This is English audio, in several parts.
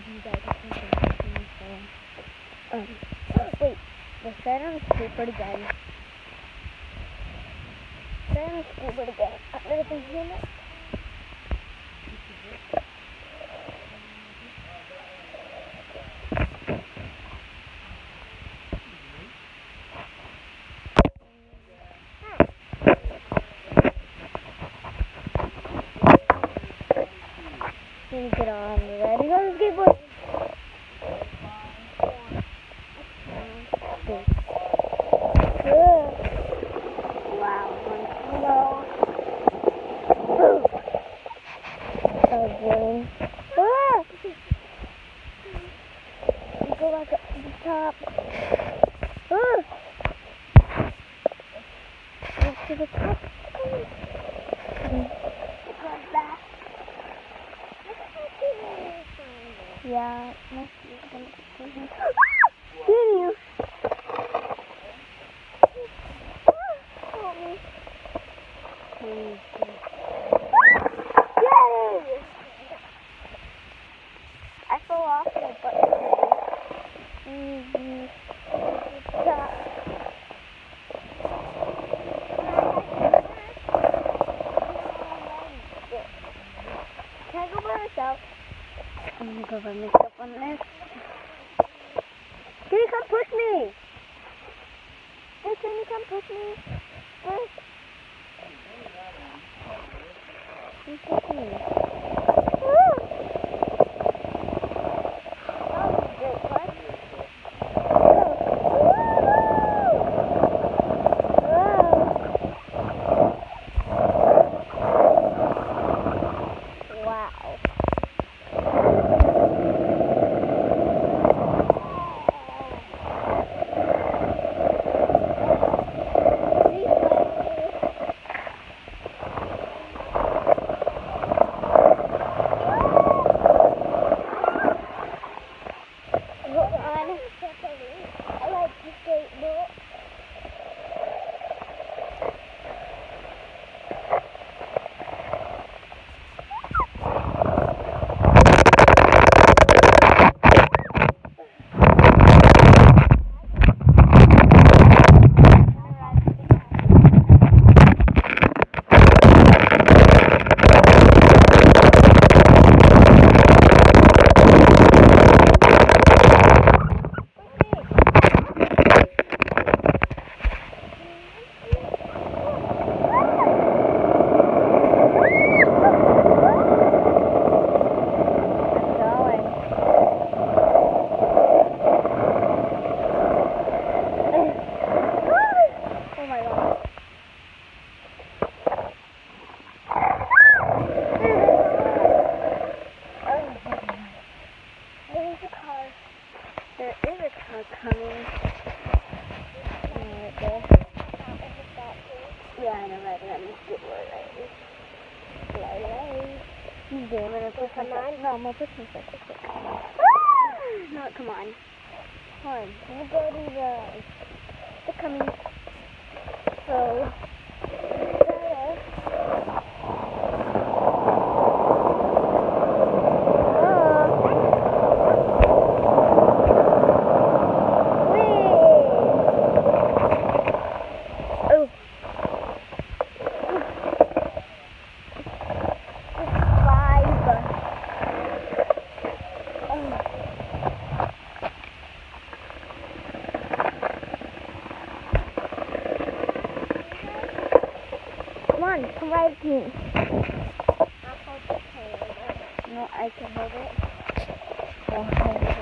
you guys are thinking, wait, let's try it on the skateboard again. Try it on the skateboard again. I've never been doing it. Let me get on the ready on the skateboard. Wow, slow. Again. You go back up to the top. Go to the top. Yeah, must be gonna get you. Help me. Please. Yay! I fell off my butt today. Can I go by myself? I'm gonna go by myself on this. Can you come push me? Hey, can you come push me? First. Can you push me? Woo! That was great, what? I like to skateboard. There is a car coming. Right there. Yeah, I know, right? Let me get one right. He's doing it. I'm gonna push myself. No, I'm gonna push myself. No, come on. Come on. You go to they're coming. So, come right with me. No, I can hold it. Don't hold it.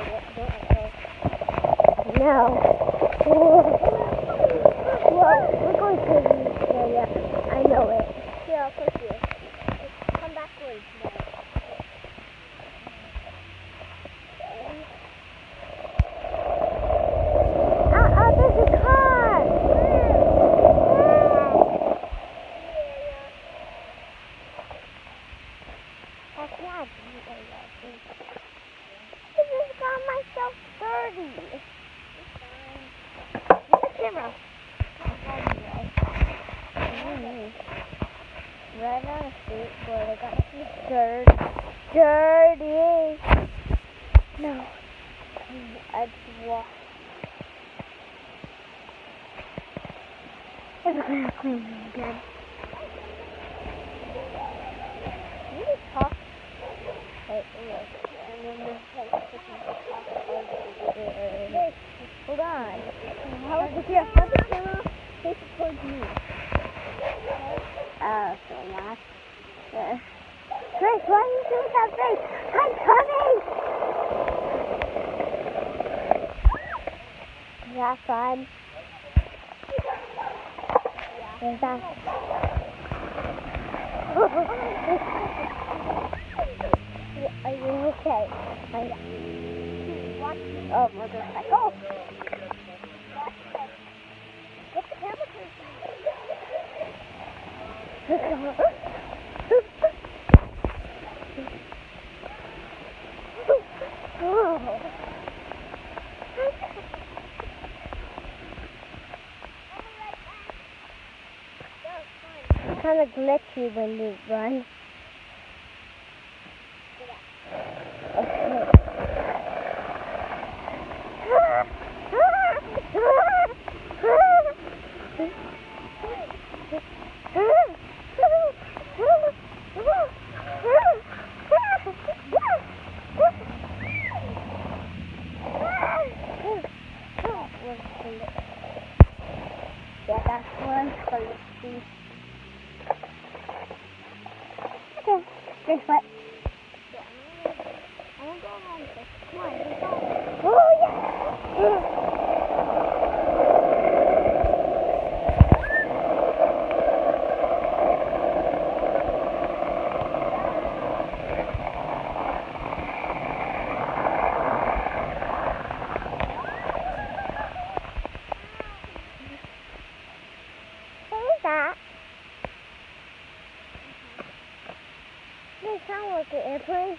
No. Whoa, we're going crazy. Yeah, I know it. Here, I'll push you. Come backwards now. There's a car! This has got myself dirty. Get the camera. Right on a skateboard. I got some dirt. Dirty. red wash. It's gonna clean me again. Can you talk? Wait, and then there's like hold on. How is your camera face towards me? Oh, so not. Chris, why are you doing that face? I'm coming! Is that fun? Is that... Are you okay? Oh, motorcycle. What's the camera It's kind of glitchy when you run. Yeah, that's one for the sea. Okay, this way. I want to go around this. Come on, let's go. Oh, yeah! That. They sound like an airplane.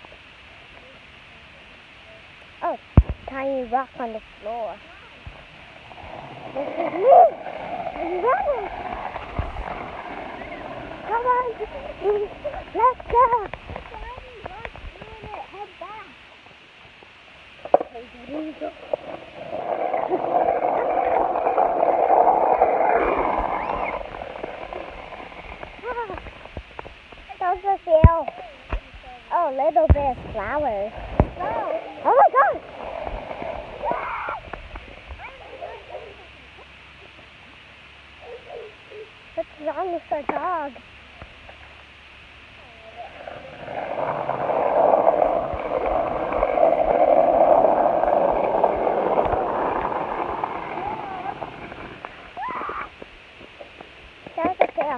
Oh, tiny rock on the floor. This is me. Are you ready? Come on, let's go. Head back. Those are feel. Oh, little bit of flowers. Oh my God! What's wrong with our dog? There's a tail.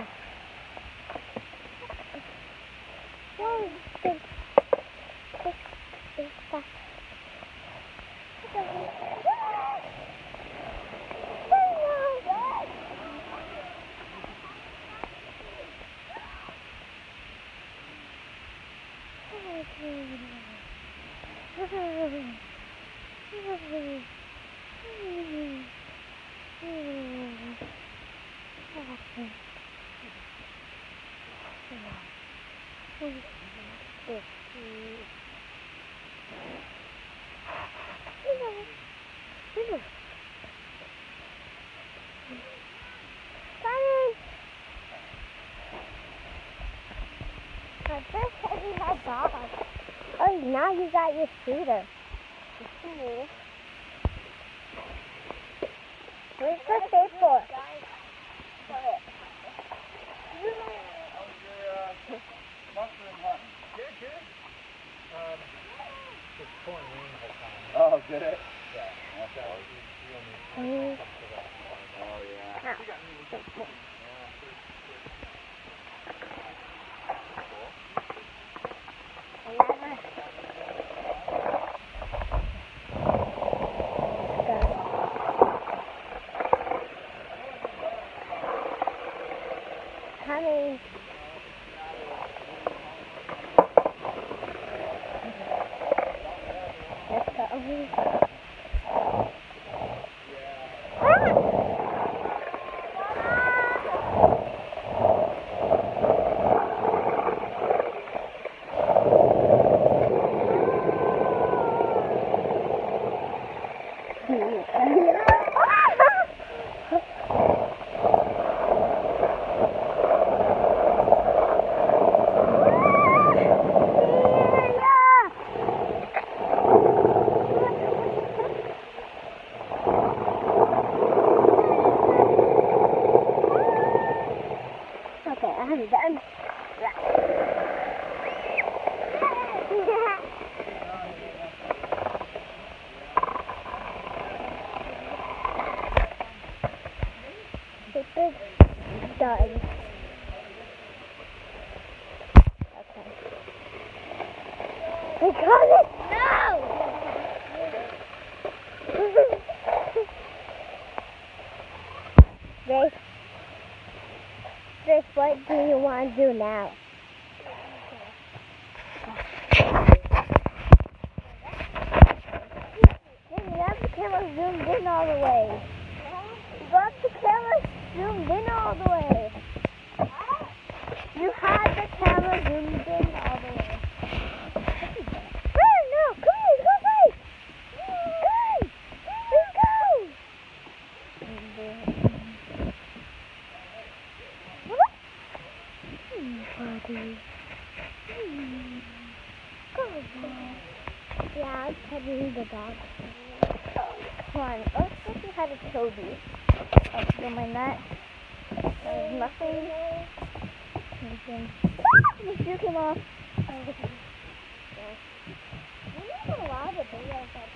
I first said you had dogs. Oh, now you got your scooter. Where's the skateboard? Oh, did it? Oh, yeah. Coming. Let's go. What do you want to do now? You have the camera zoomed in all the way. You got the camera zoomed in all the way. You had the camera zoomed in all the way. Oh no, come on, go away. Guys, let's go. Buddy. Go on. Yeah, I'm petting the dog. Come on, let's see how to Toby. Oh, don't mind that. There's nothing. Anything. The shoe came off. You're not allowed to be like that.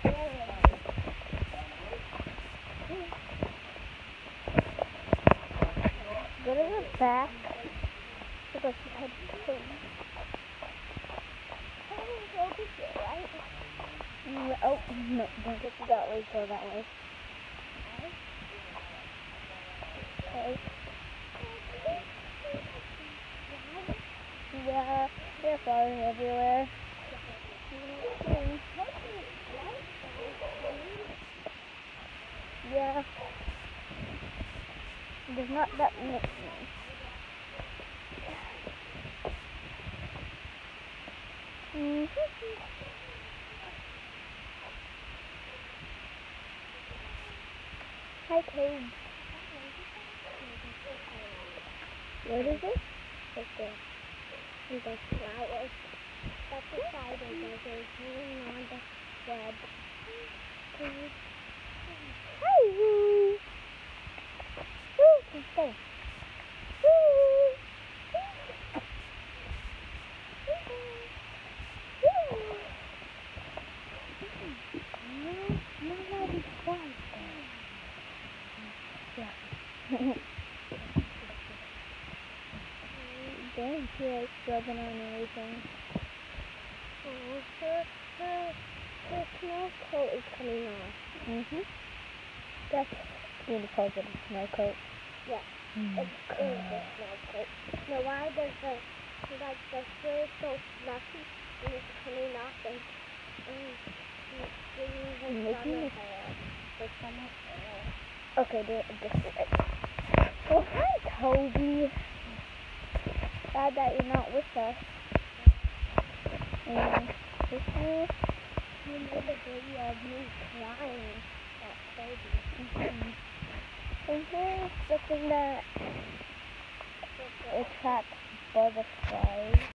Go to the back. Because you had to Toby. Right? Oh, no, don't get that way, go that way. Okay. Yeah, they're falling everywhere. Yeah. There's not that many. Hi, Cade. What is it? Right there. And the flowers. That's the side of it. There's green on the red. Hi! Woo! Stay. Dang, she likes rubbing on everything. Oh, her snow coat is coming off. That's what it calls it, a snow coat. Yeah, it's cool, the snow coat. Now why does the fur so fluffy and it's coming off and making the hair? Okay, do it this way. Oh, hi, Toby. Sad that you're not with us. And this is you made a video of me crying at Toby. And here's the thing that attracts butterflies.